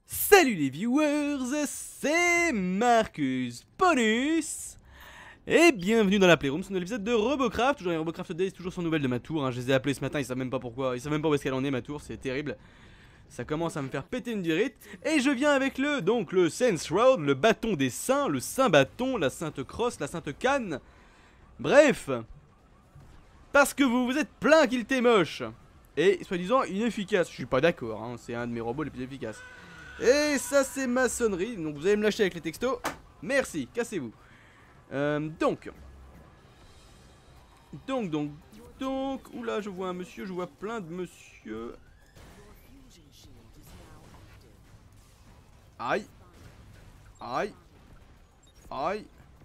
Salut les viewers, c'est Marcus Bonus et bienvenue dans la Playroom, c'est un épisode de Robocraft. Toujours Robocraft Day, toujours sans nouvelles de ma tour, Je les ai appelés ce matin, ils savent même pas pourquoi, ils savent même pas où est-ce qu'elle en est ma tour, c'est terrible. Ça commence à me faire péter une durite. Et je viens avec le Sense Rod, le bâton des saints, le saint bâton, la sainte crosse, la sainte canne. Bref, parce que vous vous êtes plaint qu'il était moche et soi-disant inefficace. Je suis pas d'accord, c'est un de mes robots les plus efficaces. Et ça c'est maçonnerie, donc vous allez me lâcher avec les textos. Merci, cassez-vous. Donc. Oula, je vois un monsieur, je vois plein de monsieur. Aïe. Aïe. Aïe.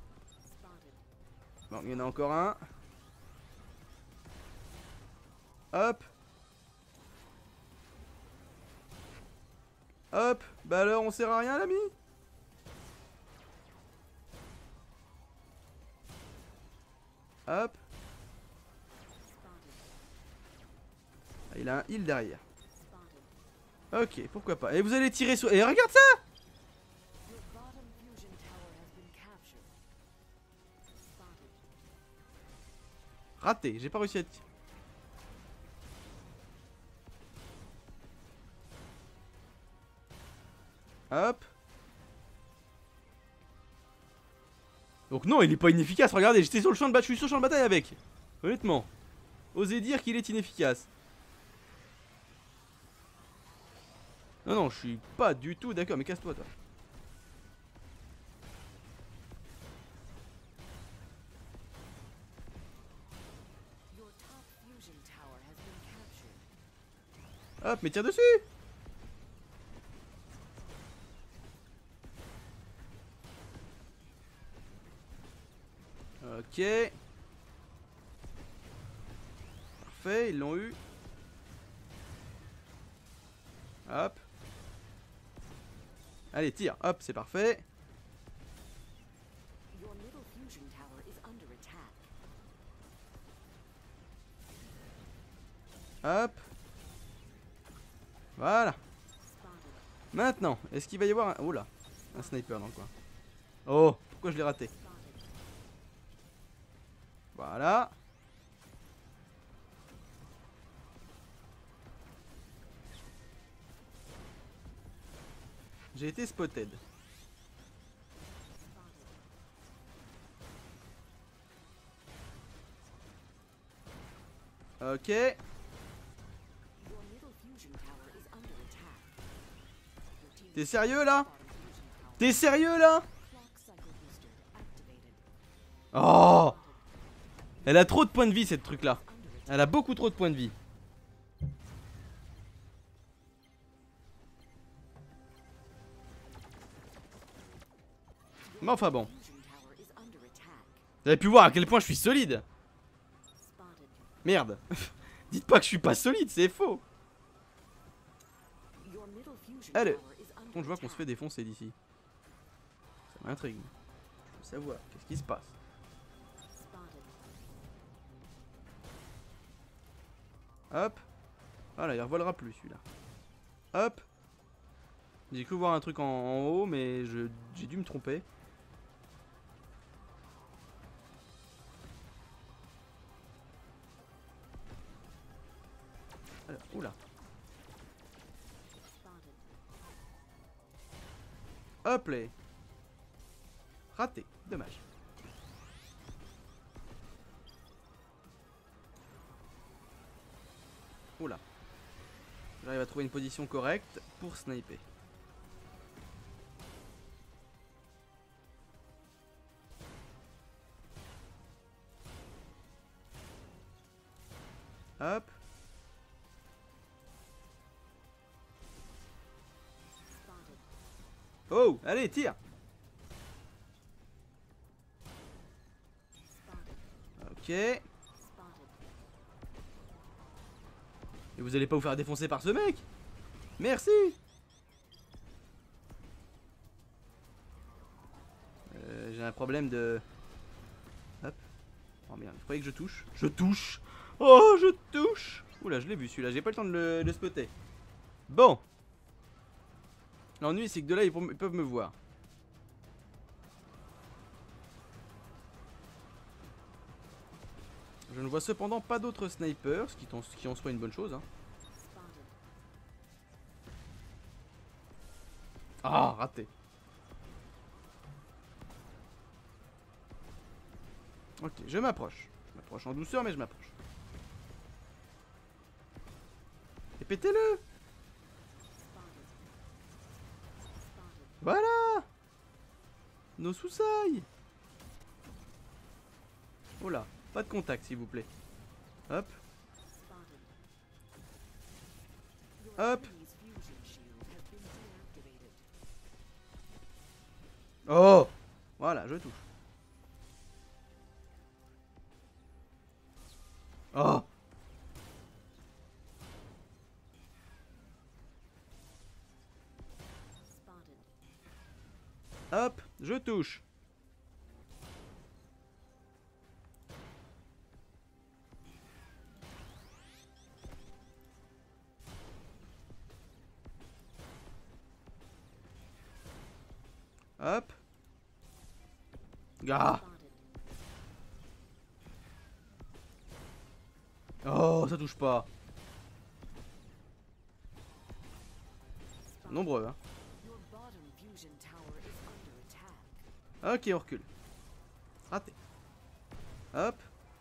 Bon, il y en a encore un. Hop. Hop. Bah alors, on sert à rien, l'ami? Hop. Ah, il a un heal derrière. Ok, pourquoi pas. Et vous allez tirer sur... Et regarde ça! Raté, j'ai pas réussi à... Hop. Donc non, il est pas inefficace, regardez, j'étais sur le champ de bataille, je suis sur le champ de bataille avec. Honnêtement. Osez dire qu'il est inefficace. Non, non, je suis pas du tout d'accord, mais casse-toi, toi. Hop, mais tire dessus. Ok. Parfait, ils l'ont eu. Hop. Allez, tire. Hop, c'est parfait. Hop. Voilà. Maintenant, est-ce qu'il va y avoir un... Oh là, un sniper dans le coin. Oh, pourquoi je l'ai raté? Voilà. J'ai été spotted. Ok. T'es sérieux là? T'es sérieux là? Oh! Elle a trop de points de vie cette truc là. Elle a beaucoup trop de points de vie. Mais enfin bon. Vous avez pu voir à quel point je suis solide. Merde. Dites pas que je suis pas solide, c'est faux. Allez. Bon, je vois qu'on se fait défoncer d'ici. Ça m'intrigue. Je veux savoir, qu'est-ce qui se passe? Hop. Voilà, il revolera plus celui-là. Hop. J'ai cru voir un truc en haut, mais j'ai dû me tromper. Alors, oula. Hop là. Raté, dommage. Oula. J'arrive à trouver une position correcte pour sniper. Hop. Oh, allez, tire. Ok. Et vous allez pas vous faire défoncer par ce mec? Merci. J'ai un problème de... Hop. Oh merde, vous croyez que je touche? Je touche. Oh, je touche. Oula, je l'ai vu celui-là, j'ai pas le temps de le spotter. Bon. L'ennui c'est que de là ils peuvent me voir. Je ne vois cependant pas d'autres snipers, ce qui en soit une bonne chose. Hein. Ah, raté. Ok, je m'approche. Je m'approche en douceur, mais je m'approche. Et pétez-le! Voilà! Nos sous-sailles! Oh là, pas de contact s'il vous plaît. Hop. Hop. Oh! Voilà, je touche. Oh! Hop, je touche. Hop. Ah. Oh, ça touche pas. Nombreux, hein. Ok, on recule. Raté. Hop.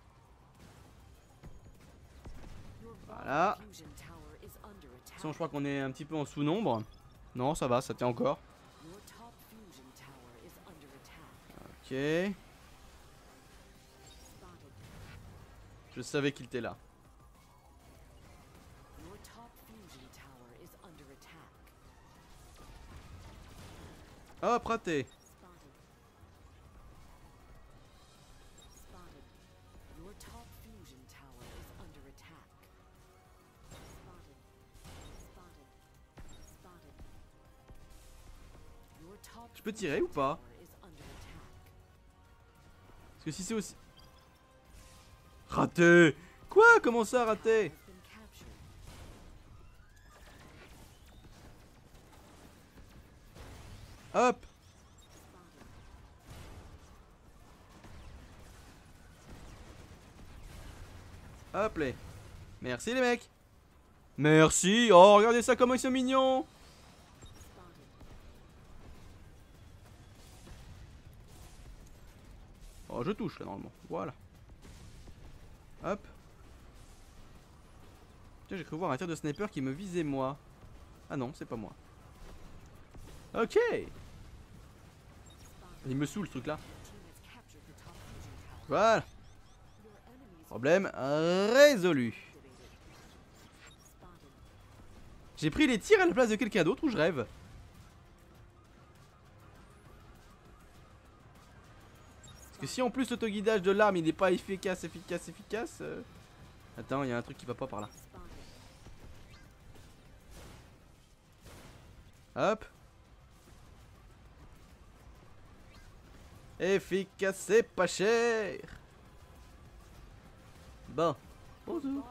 Voilà. Sinon, je crois qu'on est un petit peu en sous-nombre. Non, ça va, ça tient encore. Ok. Je savais qu'il était là. Hop, raté. Je peux tirer ou pas? Parce que si c'est aussi... Raté! Quoi? Comment ça, raté? Hop! Hop les. Merci les mecs. Merci. Oh, regardez ça, comment ils sont mignons. Oh, je touche là normalement. Voilà. Hop. Tiens, j'ai cru voir un tir de sniper qui me visait moi. Ah non, c'est pas moi. Ok. Il me saoule ce truc là. Voilà. Problème résolu. J'ai pris les tirs à la place de quelqu'un d'autre ou je rêve? Parce que si en plus l'autoguidage de l'arme il n'est pas efficace. Attends, il y a un truc qui va pas par là. Hop. Efficace, c'est pas cher. Bon. Bonjour.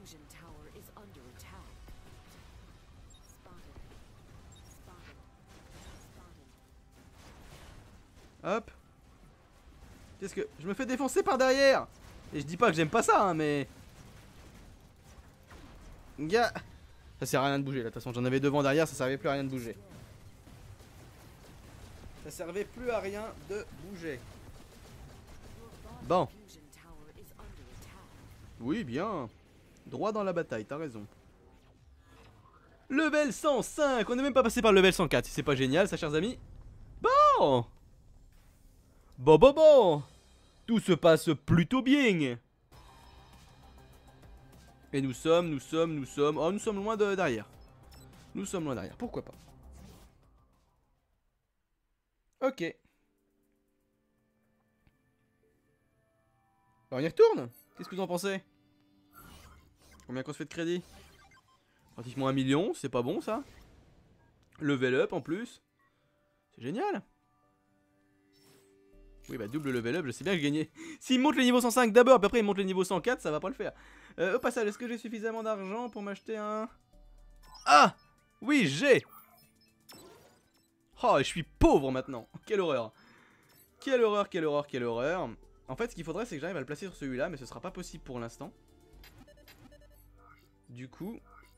Hop. Qu'est-ce que... Je me fais défoncer par derrière. Et je dis pas que j'aime pas ça, hein, mais... Gars. Ça sert à rien de bouger, là. De toute façon, j'en avais devant, derrière, ça servait plus à rien de bouger. Ça servait plus à rien de bouger. Bon. Oui, bien. Droit dans la bataille, t'as raison. Level 105. On n'est même pas passé par le level 104. Si c'est pas génial, ça, chers amis. Bon. Bon. Tout se passe plutôt bien. Et nous sommes... Oh, nous sommes loin derrière. Nous sommes loin derrière, pourquoi pas. Ok. On y retourne. Qu'est-ce que vous en pensez? Combien qu'on se fait de crédit? Pratiquement 1 million, c'est pas bon ça? Level up en plus. C'est génial. Oui bah double level up, je sais bien que je gagnais. S'il monte le niveau 105 d'abord, puis après il monte le niveau 104, ça va pas le faire. Au passage, est-ce que j'ai suffisamment d'argent pour m'acheter un... Ah! Oui, j'ai! Oh, et je suis pauvre maintenant. Quelle horreur. Quelle horreur, quelle horreur, quelle horreur. En fait, ce qu'il faudrait, c'est que j'arrive à le placer sur celui-là, mais ce sera pas possible pour l'instant. Du coup,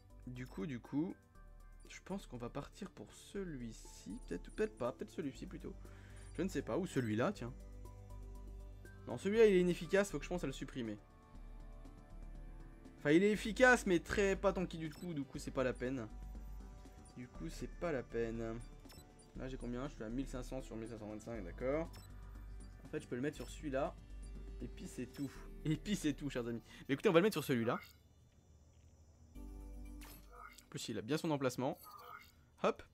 je pense qu'on va partir pour celui-ci. Peut-être pas, peut-être celui-ci plutôt. Je ne sais pas, ou celui-là, tiens. Non, celui-là, il est inefficace, faut que je pense à le supprimer. Enfin, il est efficace, mais très pas tanky du coup c'est pas la peine. Du coup, c'est pas la peine. Là, j'ai combien? Je suis à 1500 sur 1525, d'accord. En fait, je peux le mettre sur celui-là. Et puis, c'est tout. Et puis, c'est tout, chers amis. Mais écoutez, on va le mettre sur celui-là. En plus, il a bien son emplacement. Hop.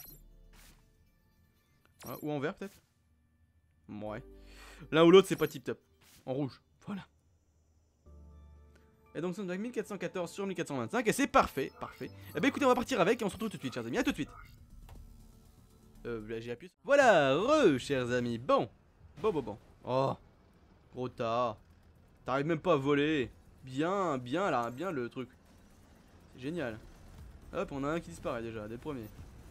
Voilà, ou en vert, peut-être. Ouais. L'un ou l'autre, c'est pas tip top. En rouge. Voilà. Et donc, nous sommes avec 1414 sur 1425. Et c'est parfait. Parfait. Et bah, écoutez, on va partir avec. Et on se retrouve tout de suite, chers amis. A tout de suite. Là, j'ai appuyé. Voilà, chers amis. Bon. Bon. Oh. Gros tas. T'arrives même pas à voler. Bien là, bien le truc. C'est génial. Hop, on a un qui disparaît déjà, dès le premier.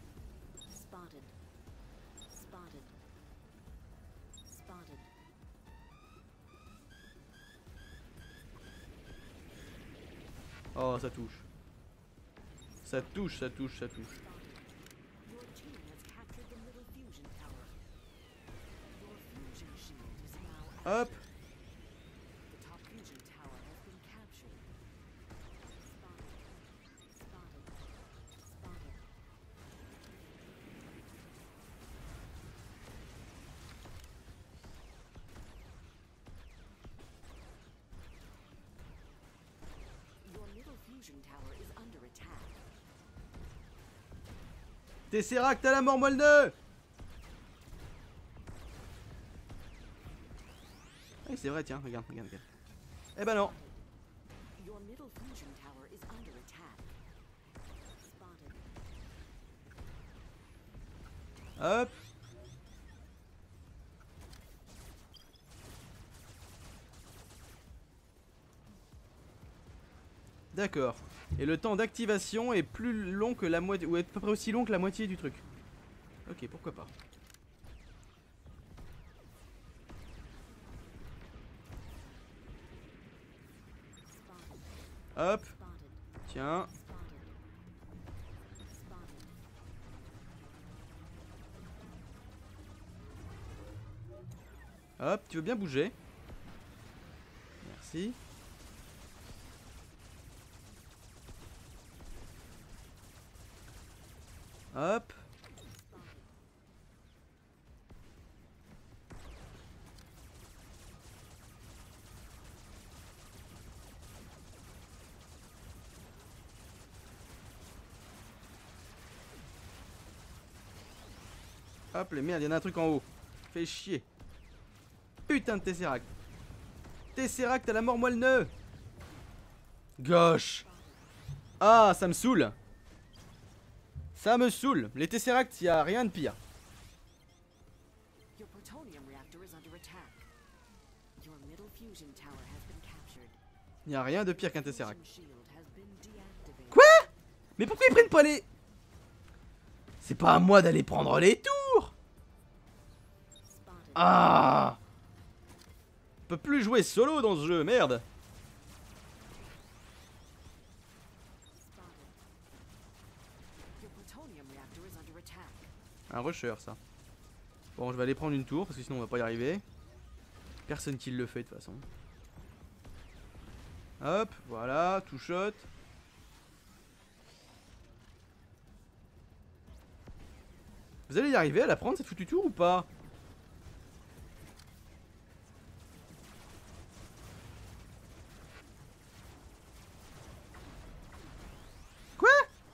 Oh, ça touche. Ça touche. Hop. Tesseract à la mort moelle. Oui, c'est vrai, tiens, regarde. Eh ben non. Hop. D'accord. Et le temps d'activation est plus long que la moitié, ou est à peu près aussi long que la moitié du truc. Ok, pourquoi pas. Hop. Tiens. Hop, tu veux bien bouger? Merci. Hop. Hop, les merdes, il y en a un truc en haut. Fais chier. Putain de Tesseract. Tesseract à la mort moelle. Gauche. Ah, ça me saoule. Ça me saoule. Les Tesseract, y a rien de pire. Y a rien de pire qu'un Tesseract. Quoi? Mais pourquoi ils prennent pas les... C'est pas à moi d'aller prendre les tours. Ah. On peut plus jouer solo dans ce jeu, merde. Un rusher, ça. Bon, je vais aller prendre une tour parce que sinon on va pas y arriver. Personne qui le fait de toute façon. Hop, voilà, tout shot. Vous allez y arriver à la prendre cette foutue tour ou pas? Quoi?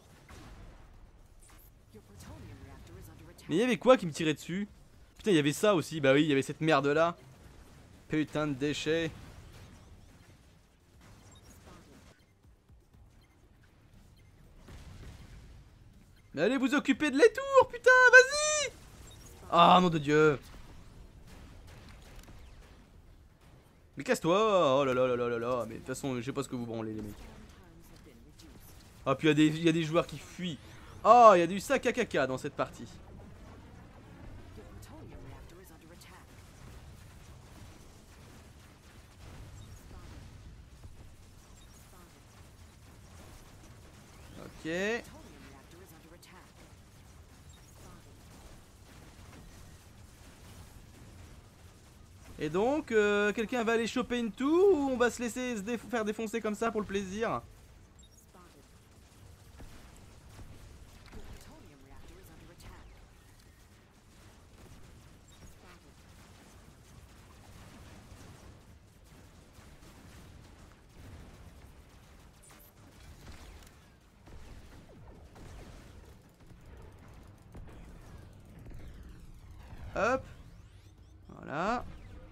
Mais il y avait quoi qui me tirait dessus? Putain, il y avait ça aussi. Bah oui, il y avait cette merde là. Putain de déchets. Mais allez vous occuper de les tours, putain, vas-y. Ah, nom de Dieu. Mais casse-toi. Oh là là là là là là. Mais de toute façon, je sais pas ce que vous branlez, les mecs. Ah, puis il y a des joueurs qui fuient. Oh, il y a du sac à caca dans cette partie. Et donc, quelqu'un va aller choper une toux ou on va se laisser faire défoncer comme ça pour le plaisir? Hop. Voilà.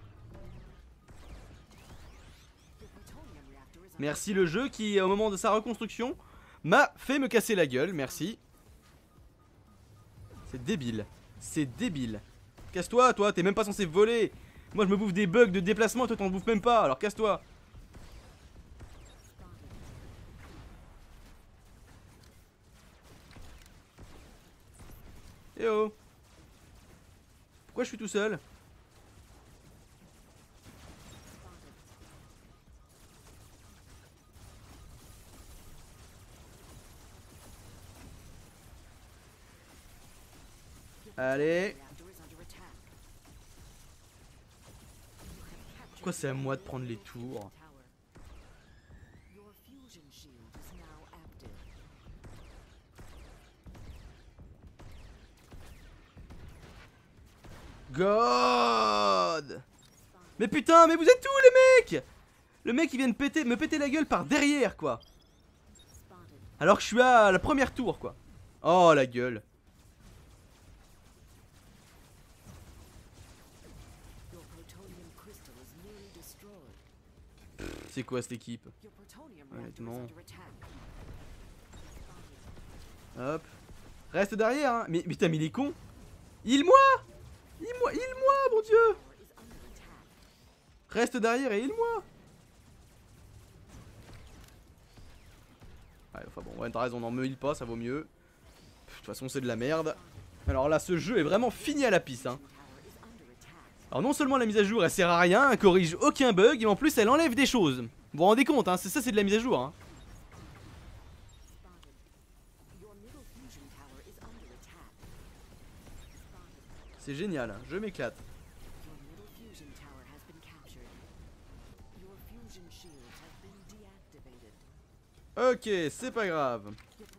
Merci le jeu qui, au moment de sa reconstruction, m'a fait me casser la gueule. Merci. C'est débile. C'est débile. Casse-toi, toi, t'es même pas censé voler. Moi, je me bouffe des bugs de déplacement, toi, t'en bouffes même pas. Alors, casse-toi. Eh oh. Pourquoi je suis tout seul? Allez. Pourquoi c'est à moi de prendre les tours? God. Mais putain, mais vous êtes où les mecs? Le mec il vient de me péter la gueule par derrière quoi. Alors que je suis à la première tour quoi. Oh la gueule. C'est quoi cette équipe? Honnêtement. Hop. Reste derrière hein. Mais putain mais il est con. Il-moi. Il-moi, mon dieu. Reste derrière et il-moi. Ouais, enfin bon, ouais, t'as raison, n'en me heal pas, ça vaut mieux. De toute façon, c'est de la merde. Alors là, ce jeu est vraiment fini à la pisse. Hein. Alors non seulement la mise à jour, elle sert à rien, elle corrige aucun bug, et en plus, elle enlève des choses. Vous vous rendez compte, hein, ça, c'est de la mise à jour. Hein. C'est génial, hein, je m'éclate. Ok, c'est pas grave.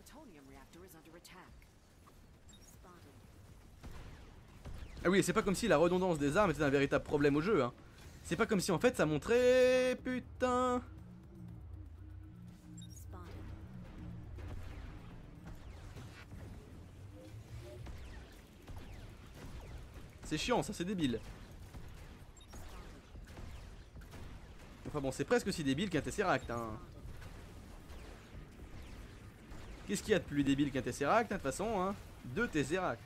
Ah oui, c'est pas comme si la redondance des armes était un véritable problème au jeu. Hein. C'est pas comme si en fait ça montrait... Putain. C'est chiant, ça c'est débile. Enfin bon, c'est presque aussi débile qu'un Tesseract. Hein. Qu'est-ce qu'il y a de plus débile qu'un Tesseract, hein, de toute façon, hein? 2 Tesseracts.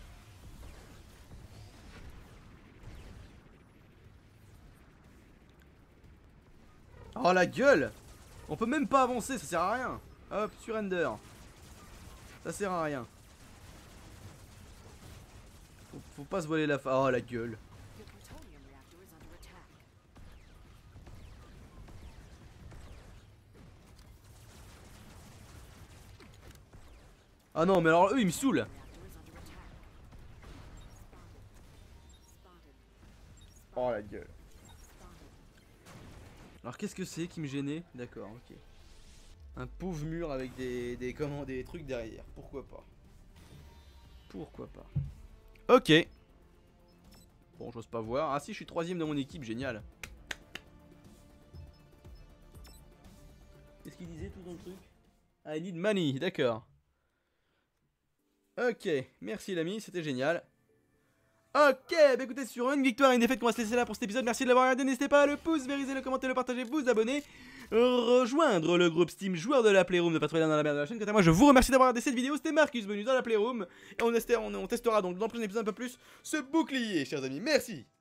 Oh la gueule! On peut même pas avancer, ça sert à rien. Hop, surrender. Ça sert à rien. Faut pas se voiler la face. Oh la gueule. Ah non, mais alors eux ils me saoulent. Oh la gueule. Alors qu'est-ce que c'est qui me gênait? D'accord, ok. Un pauvre mur avec des trucs derrière. Pourquoi pas? Pourquoi pas? Ok. Bon, j'ose pas voir. Ah si, je suis 3ème dans mon équipe, génial. Qu'est-ce qu'il disait tout dans le truc? I need money, d'accord. Ok, merci l'ami, c'était génial. Ok, bah écoutez, sur une victoire et une défaite qu'on va se laisser là pour cet épisode. Merci de l'avoir regardé, n'hésitez pas à le pouce, vérifier, le commenter, le partager, vous abonner, rejoindre le groupe Steam joueur de la Playroom, ne pas trouver dans la merde de la chaîne. Quant à moi, je vous remercie d'avoir regardé cette vidéo, c'était Marcus, venu dans la Playroom. Et on testera donc dans le prochain épisode un peu plus ce bouclier, chers amis, merci.